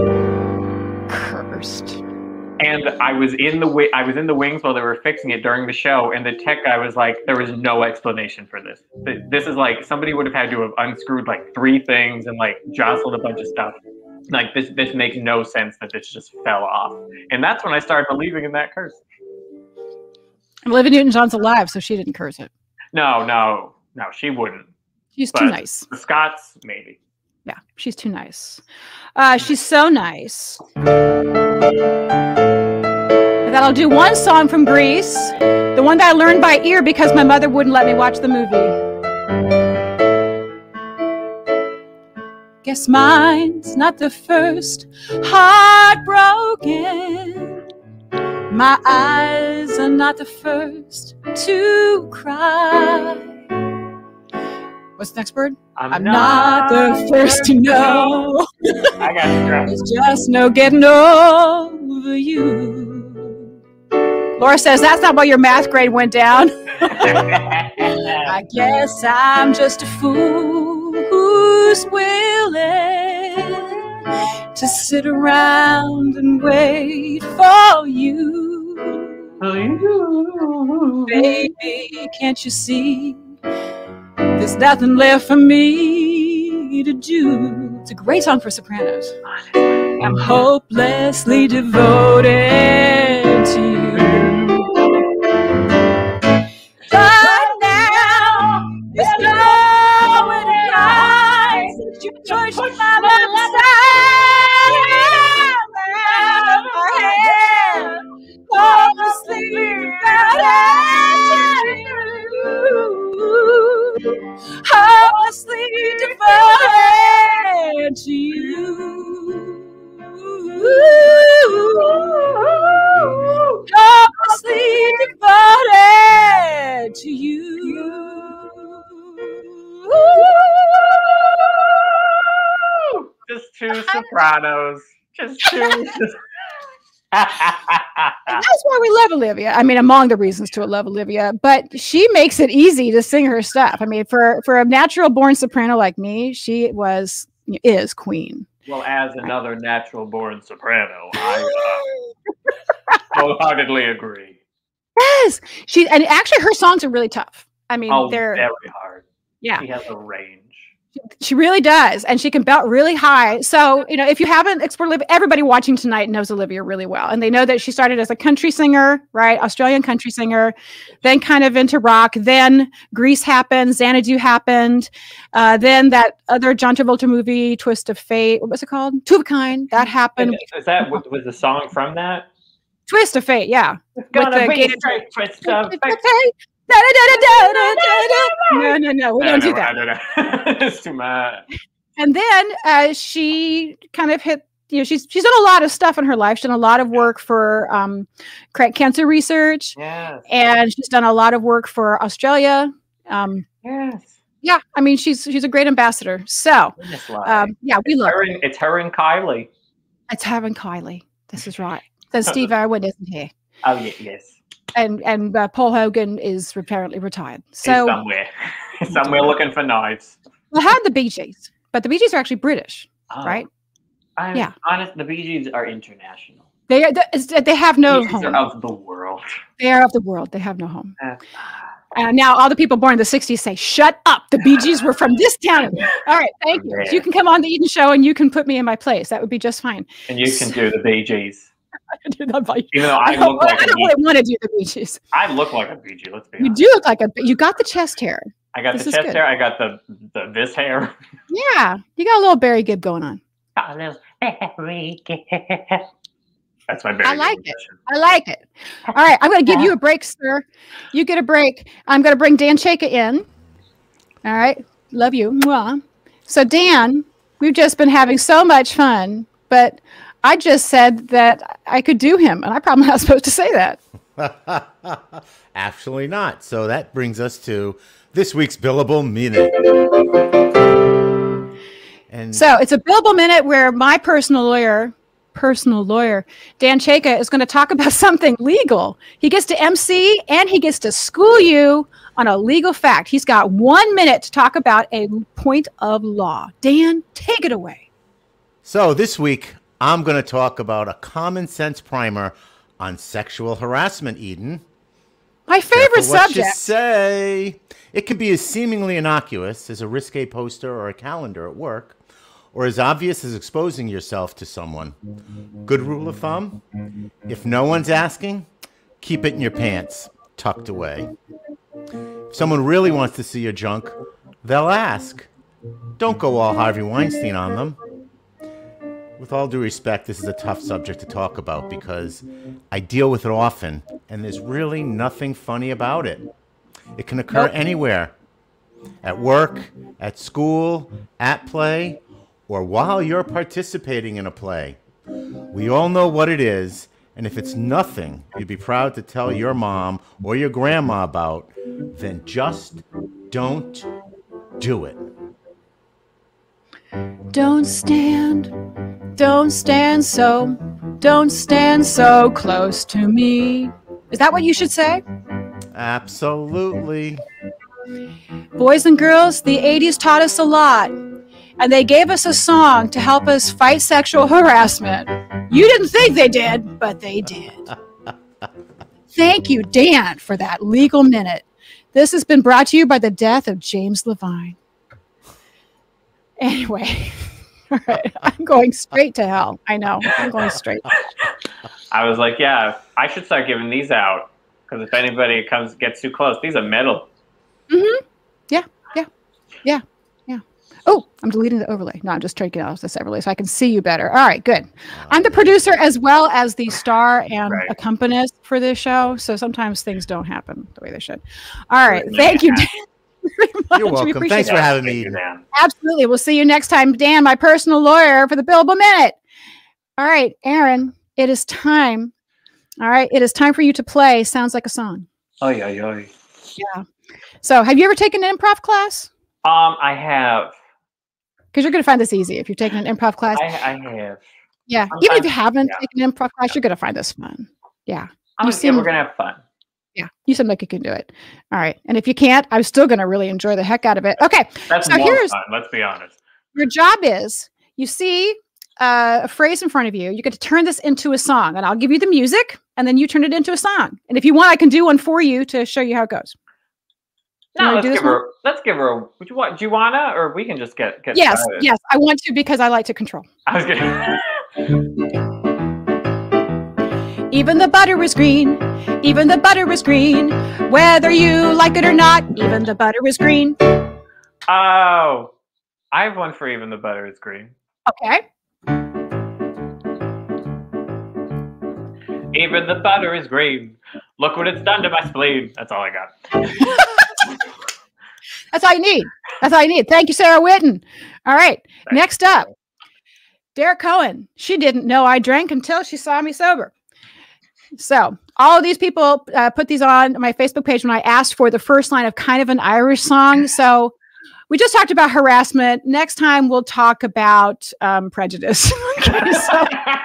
Cursed. And I was in the wi- I was in the wings while they were fixing it during the show, and the tech guy was like, "There was no explanation for this. This is like somebody would have had to have unscrewed like three things and like jostled a bunch of stuff." Like this, this makes no sense that this just fell off. And that's when I started believing in that curse. Olivia Newton-John's alive, so she didn't curse it. No, no, no, she wouldn't. She's but too nice. The Scots, maybe. Yeah, she's too nice. Uh, she's so nice. And then I'll do one song from Greece, the one that I learned by ear because my mother wouldn't let me watch the movie. Guess mine's not the first heartbroken. My eyes are not the first to cry. What's the next word? I'm, I'm not, not the first to know. I got you. There's just no getting over you. Laura says that's not why your math grade went down. I guess I'm just a fool who's willing to sit around and wait for you. Baby, can't you see? There's nothing left for me to do. It's a great song for sopranos. I'm hopelessly devoted to you. But now, there's nowhere to hide. You push my left side out of my head. Hopelessly devoted to you. Hopelessly devoted to you. Hopelessly devoted to you. Just two sopranos. Just two. That's why we love Olivia. I mean, among the reasons to love Olivia, but she makes it easy to sing her stuff. I mean, for for a natural born soprano like me, she was is queen. Well, as another natural born soprano, I uh, wholeheartedly agree. Yes, she and actually her songs are really tough. I mean, oh, they're very hard. Yeah, she has a range. She really does, and she can belt really high. So, you know, if you haven't explored Olivia, everybody watching tonight knows Olivia really well, and they know that she started as a country singer, right? Australian country singer, then kind of into rock. Then Grease happened, Xanadu happened, uh, then that other John Travolta movie, Twist of Fate. What was it called? Two of a Kind. That happened. Is that was the song from that? Twist of Fate, yeah. It's gonna be a twist of fate. No, no, no, no, no, no, no, no, we no, don't no, do that. No, no. It's too much. and then uh, she kind of hit, you know, she's she's done a lot of stuff in her life. She's done a lot of work for um, cancer research. Yes. And she's done a lot of work for Australia. Um, yes. Yeah, I mean, she's she's a great ambassador. So, um, yeah, we it's love her her. And, it's her and Kylie. It's her and Kylie. This is right. Then Steve Irwin isn't here. Oh, yeah, yes. And and uh, Paul Hogan is apparently retired. So He's somewhere. somewhere looking for knives. Well, had the Bee Gees, but the Bee Gees are actually British, oh. right? I'm yeah. honest, the Bee Gees are international. They are. They have no Bee Gees home. Are of the world. They are of the world. They have no home. Uh, And now all the people born in the sixties say, "Shut up! The Bee Gees were from this town." All right, thank you. So you can come on the Eden Show and you can put me in my place. That would be just fine. And you can do the Bee Gees. I do that by you. Even though I, I look like I I don't really want to do the Bee Gees. I look like a Bee Gee. Let's be you honest. You do look like a. You got the chest hair. I got this the chest good. hair. I got the the this hair. Yeah, you got a little Barry Gibb going on. A little Barry Gibb. That's my Barry I like Gibb it. impression. I like it. All right, I'm going to give you a break, sir. You get a break. I'm going to bring Dan Chaika in. All right, love you. Mwah. So Dan, we've just been having so much fun, but I just said that I could do him, and I'm probably not supposed to say that. Actually not. So that brings us to this week's Billable Minute. And so it's a Billable Minute where my personal lawyer, personal lawyer, Dan Chaika, is going to talk about something legal. He gets to M C and he gets to school you on a legal fact. He's got one minute to talk about a point of law. Dan, take it away. So this week, I'm going to talk about a common sense primer on sexual harassment, Eden. My favorite Careful what subject. You say. It can be as seemingly innocuous as a risque poster or a calendar at work, or as obvious as exposing yourself to someone. Good rule of thumb, if no one's asking, keep it in your pants, tucked away. If someone really wants to see your junk, they'll ask. Don't go all Harvey Weinstein on them. With all due respect, this is a tough subject to talk about because I deal with it often, and there's really nothing funny about it. It can occur nope. anywhere. At work, at school, at play, or while you're participating in a play. We all know what it is, and if it's nothing you'd be proud to tell your mom or your grandma about, then just don't do it. Don't stand, don't stand so, don't stand so close to me. Is that what you should say? Absolutely. Boys and girls, the eighties taught us a lot. And they gave us a song to help us fight sexual harassment. You didn't think they did, but they did. Thank you, Dan, for that legal minute. This has been brought to you by the death of James Levine. Anyway, all right, I'm going straight to hell. I know, I'm going straight. I was like, yeah, I should start giving these out because if anybody comes gets too close, these are metal. Mm-hmm. Yeah, yeah, yeah. Oh, I'm deleting the overlay. No, I'm just taking it off this overlay so I can see you better. All right, good. I'm the producer as well as the star and right. accompanist for this show, so sometimes things don't happen the way they should. All right, thank you, Dan. You're welcome. We Thanks for having me. Absolutely. We'll see you next time. Dan, my personal lawyer for the Billable Minute. All right, Aaron, it is time. All right, it is time for you to play Sounds Like a Song. Oh, yeah, yeah. Yeah. So have you ever taken an improv class? Um, I have. Because you're going to find this easy if you're taking an improv class. I, I have. Yeah. Sometimes, Even if you haven't yeah. taken an improv class, you're going to find this fun. Yeah. I'm you gonna, seem, yeah, we're going to have fun. Yeah. You seem like you can do it. All right. And if you can't, I'm still going to really enjoy the heck out of it. Okay. That's so more here's, fun. Let's be honest. Your job is you see uh, a phrase in front of you. You get to turn this into a song. And I'll give you the music, and then you turn it into a song. And if you want, I can do one for you to show you how it goes. No, let's give her. Let's give her. A, would you want? Do you wanna, or we can just get get Yes, started. yes, I want to because I like to control. I was gonna. Even the butter is green. Even the butter is green. Whether you like it or not, even the butter is green. Oh, I have one for even the butter is green. Okay. Even the butter is green. Look what it's done to my spleen. That's all I got. That's all you need. That's all you need. Thank you, Sarah Whitten. All right. Thanks. Next up, Derek Cohen. She didn't know I drank until she saw me sober. So all of these people uh, put these on my Facebook page when I asked for the first line of kind of an Irish song. So we just talked about harassment. Next time we'll talk about um, prejudice. Okay, so,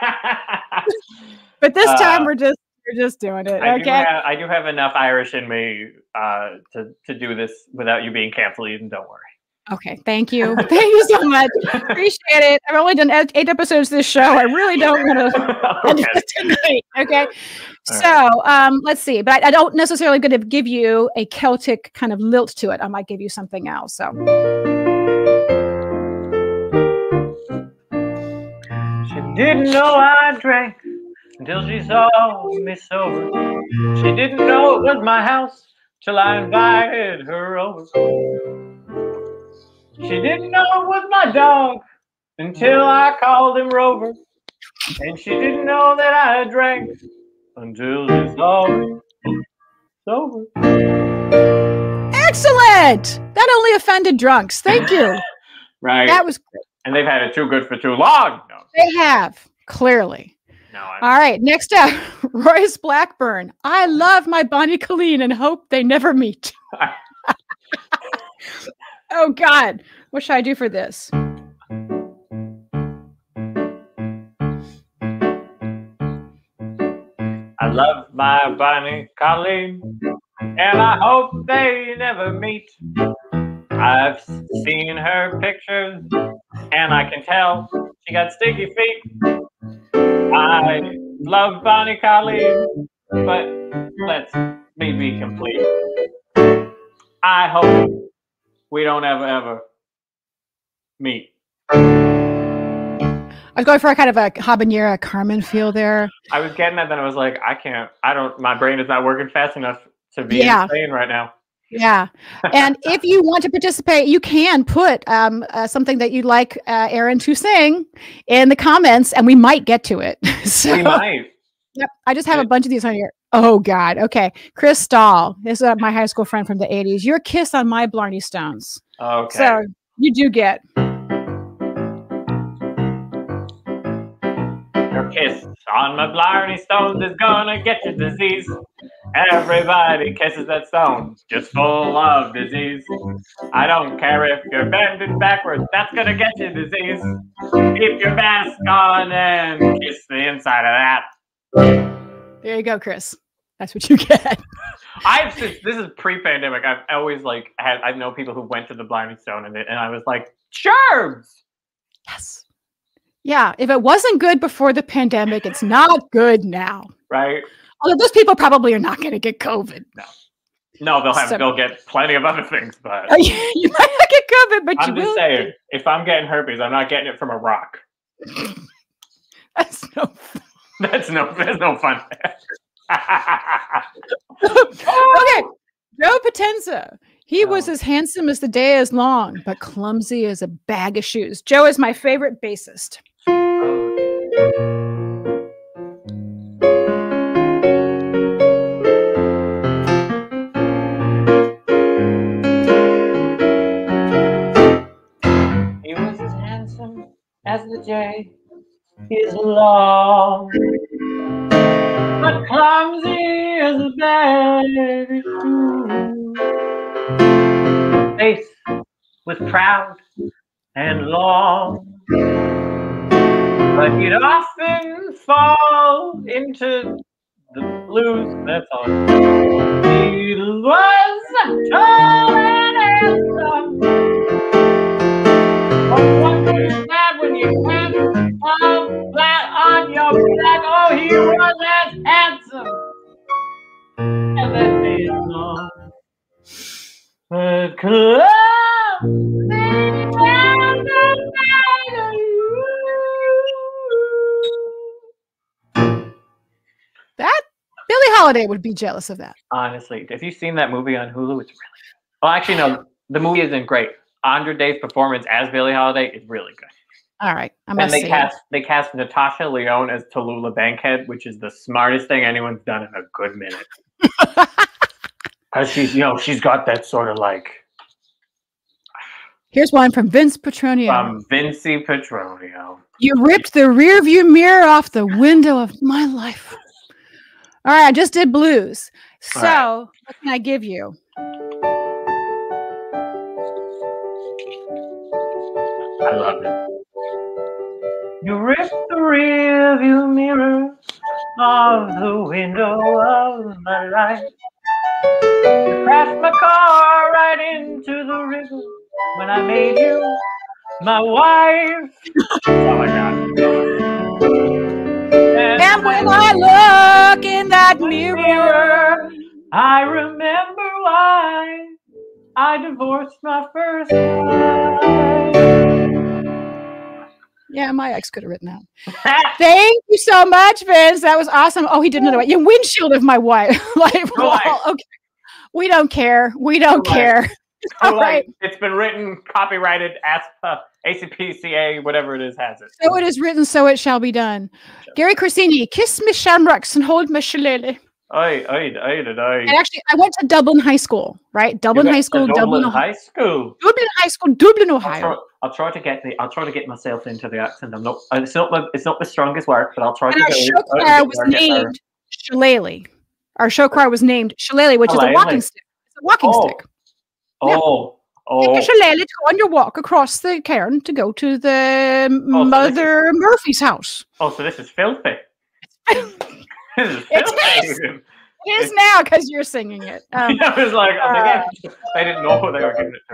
but this time uh, we're just we're just doing it. I okay. Do have, I do have enough Irish in me uh, to to do this without you being canceled. Even don't worry. Okay, thank you. Thank you so much. Appreciate it. I've only done eight episodes of this show. I really don't want to end it tonight. Okay. All so right. um, let's see. But I, I don't necessarily going to give you a Celtic kind of lilt to it. I might give you something else. So she didn't know I drank until she saw me sober. She didn't know it was my house till I invited her over. She didn't know it was my dog until I called him Rover. And she didn't know that I drank until she saw me sober. Excellent! That only offended drunks. Thank you. Right. That was great. And they've had it too good for too long. No. They have, clearly. No, I'm... All right, next up, Royce Blackburn. I love my Bonnie Colleen and hope they never meet. Oh, God. What should I do for this? I love my Bonnie Colleen, and I hope they never meet. I've seen her pictures, and I can tell she got sticky feet. I love Bonnie Colleen, but let's me be complete. I hope we don't ever, ever meet. I was going for a kind of a habanera Carmen feel there. I was getting that, then I was like, I can't, I don't, my brain is not working fast enough to be yeah. insane right now. Yeah. And if you want to participate, you can put um, uh, something that you'd like uh, Aaron to sing in the comments, and we might get to it. So, we might. Yep. I just have a bunch of these on here. Oh, God. Okay. Chris Stahl is uh, my high school friend from the eighties. Your kiss on my Blarney Stones. Okay. So you do get. Your kiss on my Blarney Stones is gonna get you disease. Everybody kisses that stone, just full of disease. I don't care if you're bending backwards, that's gonna get you disease. Keep your mask on and kiss the inside of that. There you go, Chris. That's what you get. I've this is pre-pandemic. I've always like had I know people who went to the Blarney Stone and it, and I was like, germs. Yes. Yeah. If it wasn't good before the pandemic, it's not good now. Right. Although those people probably are not going to get COVID. No. No, they'll have so, they'll get plenty of other things, but uh, you might not get COVID, but I'm you just will. saying, if I'm getting herpes, I'm not getting it from a rock. That's no fun. That's no that's no fun. Okay, Joe Potenza. He oh. was as handsome as the day is long, but clumsy as a bag of shoes. Joe is my favorite bassist. He was as handsome as the day is long, but clumsy as a bag of shoes. Face was proud and long, but he'd often fall into the blues. That's all. He was tall and handsome, but one thing is bad when you can't fall flat on your back. Oh, he was as handsome as that day is long. But clumsy as a bag of That Billie Holiday would be jealous of that. Honestly, have you seen that movie on Hulu? It's really good. Well, actually, no, the movie isn't great. Andra Day's performance as Billie Holiday is really good. All right, I and must they see cast it. they cast Natasha Lyonne as Tallulah Bankhead, which is the smartest thing anyone's done in a good minute. Because she's, you know, she's got that sort of like Here's one from Vince Petronio. From Vincy Petronio. You ripped the rear view mirror off the window of my life. All right, I just did blues. So, right. What can I give you? I love it. You ripped the rear view mirror off the window of my life. You crashed my car right into the river when I made you my wife. Oh my God. And, and when I look in that mirror, mirror, I remember why I divorced my first wife. Yeah, my ex could have written that. Thank you so much, Vince. That was awesome. Oh, he did another one. Yeah, windshield of my wife. Like, well, okay. We don't care. We don't All care. Right. All right. right. It's been written, copyrighted, A S P A, A C P C A, whatever it is, has it. So it is written, so it shall be done. Sure. Gary Corsini, kiss me shamrocks and hold my shillelagh. Aye, aye, aye, aye, aye. And actually, I went to Dublin High School, right? Dublin High School, Dublin, Dublin High School. Dublin High School, Dublin, Ohio. I'll try, I'll try to get the. I'll try to get myself into the accent. I'm not. It's not. My, it's not my strongest work, but I'll try and to. Our go, show choir was named Shillelagh. Our show choir was named Shillelagh, which Shillelagh. is a walking stick. It's a walking oh. stick. Oh. Yeah. Oh. Take a shillelagh to go on your walk across the cairn to go to the oh, Mother so is, Murphy's house. Oh, so this is filthy. This is filthy. It is. It is now because you're singing it. Um, I was like, oh, uh, they didn't know who they were giving it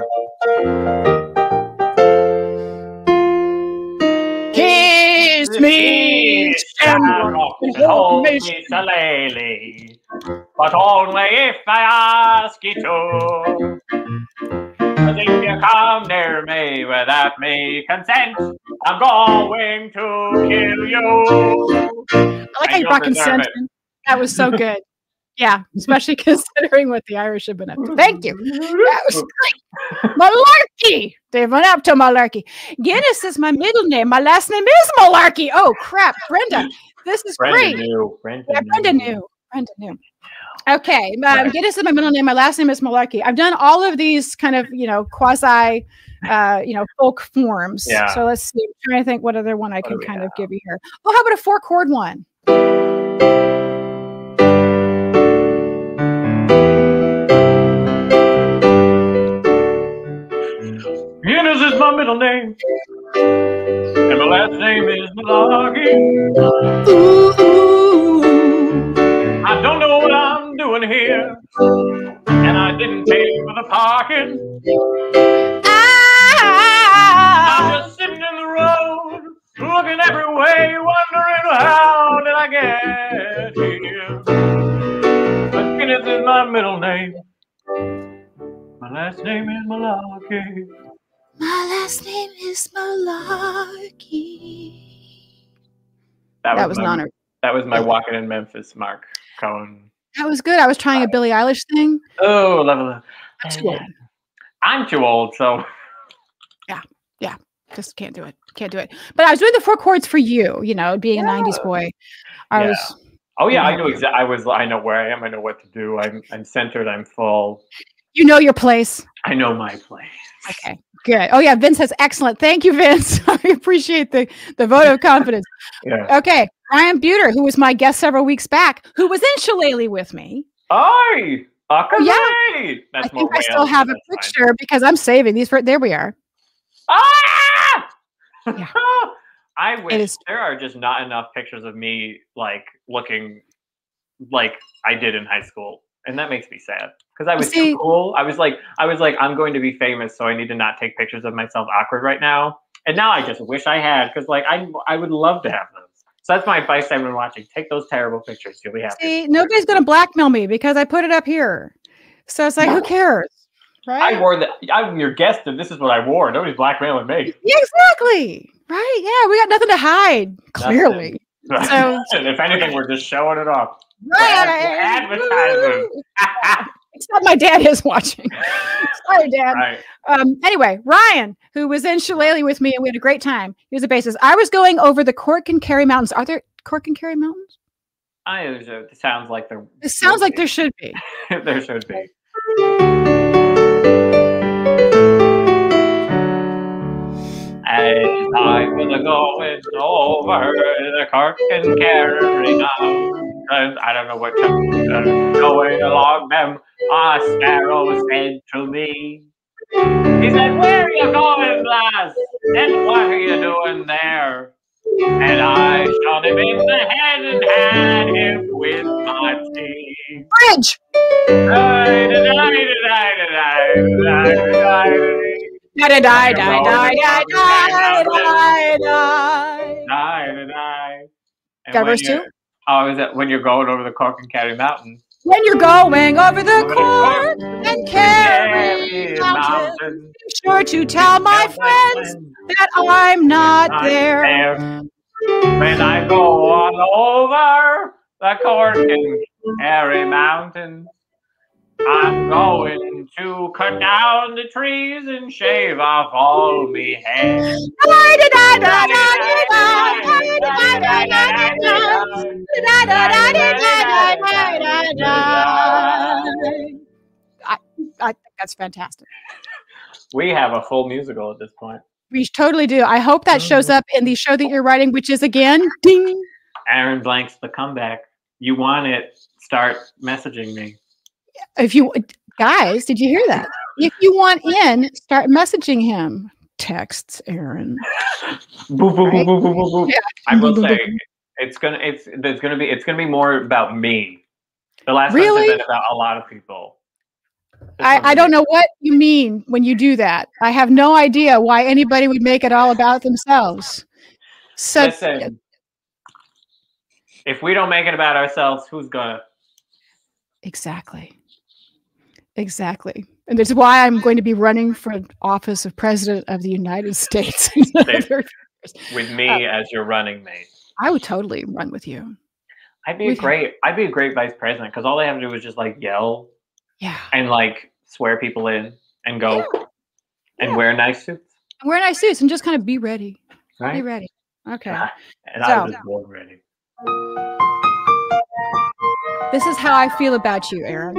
to. Kiss me, Shamrock, and hold me, shillelagh, but only if I ask you to. Cause if you come near me without me consent, I'm going to kill you. I like how you brought consent in. That was so good. Yeah, especially considering what the Irish have been up to. Thank you. That was great. Malarkey. They went up to Malarkey. Guinness is my middle name. My last name is Malarkey. Oh, crap. Brenda, this is Brenda great. Knew. Brenda, yeah, Brenda knew. knew. Brenda knew. Okay. Um, Guinness is my middle name. My last name is Malarkey. I've done all of these kind of, you know, quasi, uh, you know, folk forms. Yeah. So let's see. I'm trying to think what other one I can kind have? of give you here. Oh, how about a four chord one? Guinness is my middle name, and my last name is Malarkey. Ooh, ooh. I don't know what I'm doing here, and I didn't pay for the parking. Ah. I'm just sitting in the road, looking every way, wondering how did I get here. But Guinness is my middle name. My last name is Malarkey. My last name is Malarkey. That, that was, was my, an honor. That was my walking in Memphis, Mark Cohen. That was good. I was trying a Billie Eilish thing. Oh, level up. I'm too old. I'm too old, so. Yeah, yeah. Just can't do it. Can't do it. But I was doing the four chords for you, you know, being yeah. a nineties boy. I yeah. was. Oh, yeah. I know exactly. I was. I know where I am. I know what to do. I'm, I'm centered. I'm full. You know your place. I know my place. Okay. Good. Oh yeah, Vince says excellent. Thank you, Vince. I appreciate the, the vote of confidence. Yeah. Okay. Ryan Buter, who was my guest several weeks back, who was in Shillelagh with me. Aye. Oh, yeah. That's I think I still have a picture fine. Because I'm saving these for there we are. Ah! Yeah. I wish there are just not enough pictures of me like looking like I did in high school. And that makes me sad. Because I was See, too cool. I was like, I was like, I'm going to be famous, so I need to not take pictures of myself awkward right now. And now I just wish I had, because like I I would love to have those. So that's my advice to everyone watching. Take those terrible pictures. You'll be happy. See, nobody's gonna blackmail me because I put it up here. So it's like, no. Who cares? Right? I wore that. I'm your guest, and this is what I wore. Nobody's blackmailing me. Yeah, exactly. Right. Yeah, we got nothing to hide, clearly. So if anything, we're just showing it off. Right. Advertising. Except my dad is watching. Sorry, Dad. Right. Um, anyway, Ryan, who was in Shillelagh with me, and we had a great time. He was a bassist. I was going over the Cork and Kerry Mountains. Are there Cork and Kerry Mountains? I it sounds like there. It sounds like there should be. There should be. over the cork and carry on. And I don't know what to, uh, going along them. A sparrow said to me, he said, where are you going, lass? And what are you doing there? And I shot him in the head and had him with my teeth. Bridge! Die, die, die, die, die, die, die. Got verse two? Oh, is that when you're going over the Cork and Carry Mountain? When you're going over the Cork and Carry Mountain, be sure to tell my friends that I'm not there. When I go on over the Cork and Carry Mountain, I'm going to cut down the trees and shave off all me hair. I, I think that's fantastic. We have a full musical at this point. We totally do. I hope that shows up in the show that you're writing, which is again, ding. Aaron Blanck's The Comeback. You want it? Start messaging me. If you guys, did you hear that? If you want in, start messaging him. Texts Aaron. Boo, boo, Right? boo, boo, boo, boo, boo. Yeah. I will Boo, boo, say boo. it's gonna it's there's gonna be it's gonna be more about me. The last Really? one's been about a lot of people. This I, one's I don't know what you mean when you do that. I have no idea why anybody would make it all about themselves. So Listen, if we don't make it about ourselves, who's gonna? exactly. Exactly. And that's why I'm going to be running for office of President of the United States. With me Uh, as your running mate. I would totally run with you. I'd be a we've- great I'd be a great vice president because all they have to do is just like yell Yeah. and like swear people in and go Yeah. and Yeah. wear nice suits. Wear nice suits and just kind of be ready. Be Right? ready. Okay. And I was So- just born ready. This is how I feel about you, Aaron.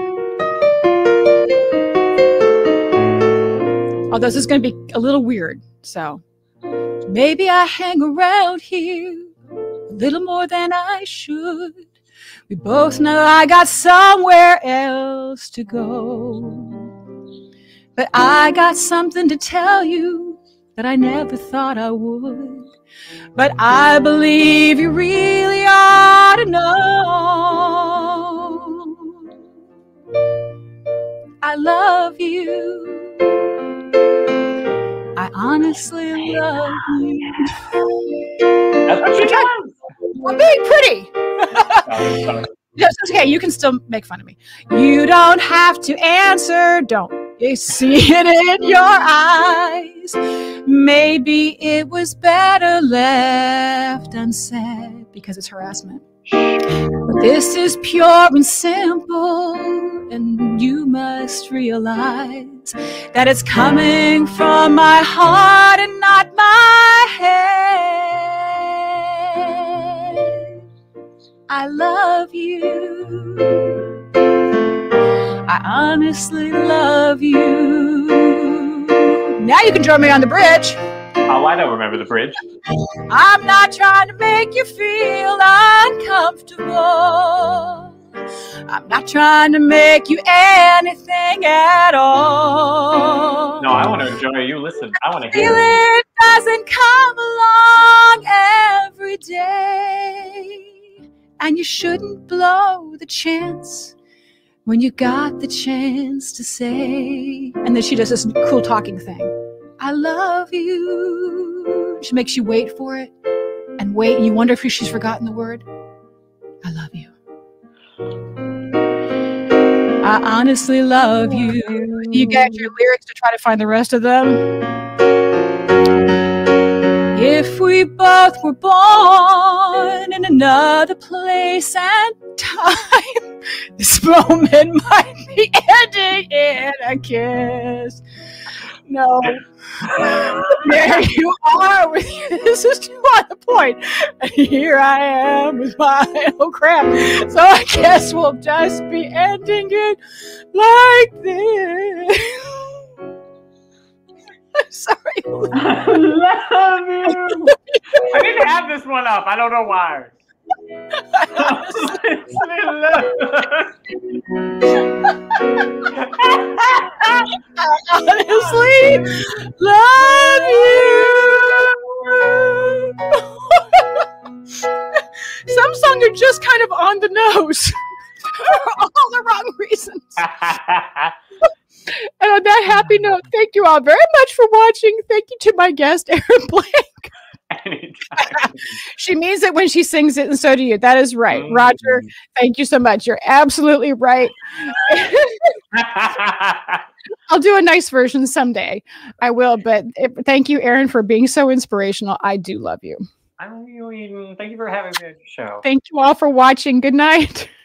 Although this is going to be a little weird. So maybe I hang around here a little more than I should. We both know I got somewhere else to go. But I got something to tell you that I never thought I would. But I believe you really ought to know. I love you. I honestly love you. That's what she does. I'm being pretty. Oh, sorry. Yes, it's okay. You can still make fun of me. You don't have to answer. Don't you see it in your eyes? Maybe it was better left unsaid because it's harassment. But this is pure and simple, and you must realize that it's coming from my heart and not my head. I love you. I honestly love you. Now you can join me on the bridge. Oh, I don't remember the bridge. I'm not trying to make you feel uncomfortable. I'm not trying to make you anything at all. No, I want to enjoy you. Listen, I want to hear it. Feeling doesn't come along every day. And you shouldn't blow the chance when you got the chance to say. And then she does this cool talking thing. I love you. She makes you wait for it and wait. And you wonder if she's forgotten the word. I love you. I honestly love you. You get your lyrics to try to find the rest of them. If we both were born in another place and time, this moment might be ending in a kiss. No. There you are with you. This is too on the point. And here I am with my oh crap. So I guess we'll just be ending it like this. I'm sorry. I love you. I didn't have this one up. I don't know why. Honestly, love you. Some songs are just kind of on the nose for all the wrong reasons. And on that happy note, thank you all very much for watching. Thank you to my guest, Aaron Blanck. Anytime. She means it when she sings it, and so do you. That is right. Mm. Roger, thank you so much. You're absolutely right. I'll do a nice version someday. I will, but if, thank you, Aaron, for being so inspirational. I do love you. I love you, Eden. Thank you for having me on your show. Thank you all for watching. Good night.